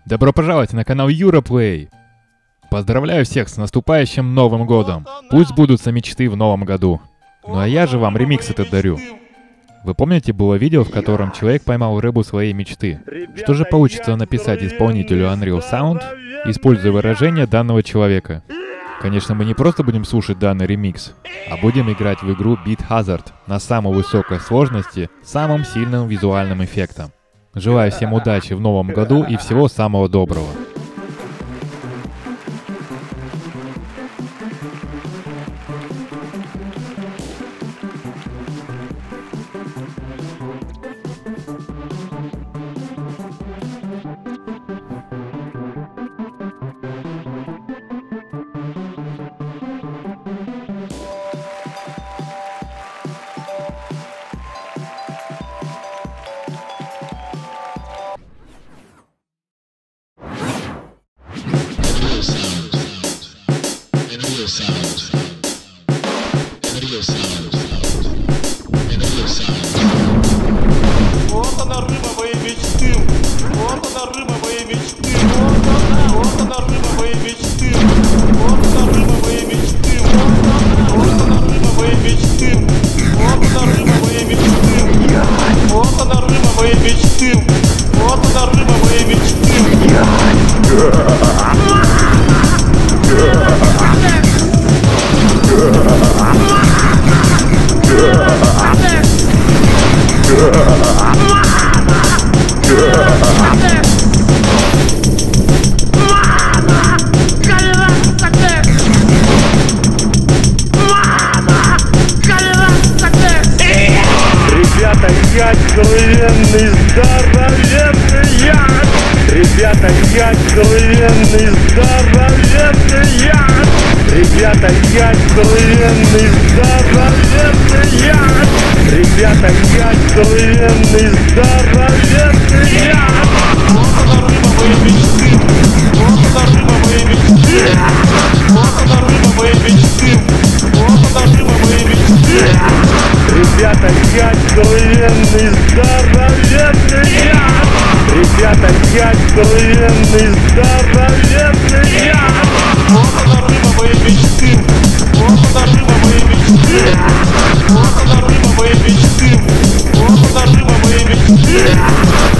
Добро пожаловать на канал Юраплей! Поздравляю всех с наступающим Новым Годом! Пусть сбудутся мечты в Новом году. Ну а я же вам ремикс этот дарю. Вы помните, было видео, в котором человек поймал рыбу своей мечты? Что же получится написать исполнителю Unreal Sound, используя выражение данного человека? Конечно, мы не просто будем слушать данный ремикс, а будем играть в игру Beat Hazard на самой высокой сложности с самым сильным визуальным эффектом. Желаю всем удачи в новом году и всего самого доброго. Вот она рыба моей мечты. Вот она рыба моей мечты. Вот она рыба моей мечты. Вот она рыба моей мечты. Вот она рыба моей мечты. Вот она рыба моей мечты. Вот она рыба моей мечты. Вот она рыба моей мечты. Ребята, я здоровенный, здоровенный я! Ребята, я здоровенный, здоровенный я! Ребята, я здоровенный, здоровенный я! Ребята, я здоровенный, здоровенный я! Вот она рыба моей мечты. Вот она рыба моей мечты. Вот она рыба моей мечты. Вот она рыба моей мечты. Ребята, я здоровенный, здоровенный я! Ребята, я здоровенный, здоровенный я! Вот она рыба моей мечты. Вот она рыба моей мечты. Вот она рыба моей мечты. Вот она рыба моей мечты.